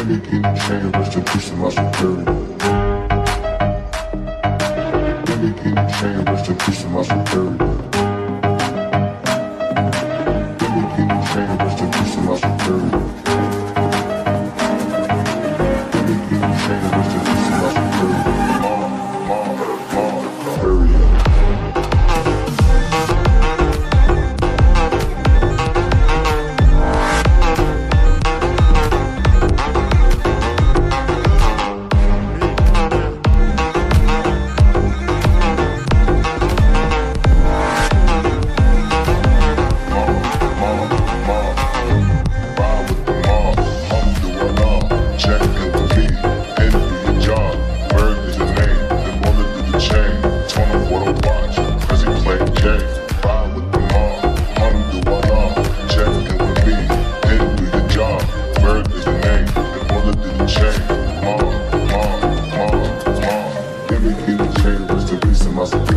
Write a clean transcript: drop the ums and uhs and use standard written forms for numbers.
me keep the chain, rest in peace to my security. Let me keep the chain, rest in peace to my security. Let me keep the chain, rest in peace to my security. Let me keep the chain, rest in peace to my security. Muscle.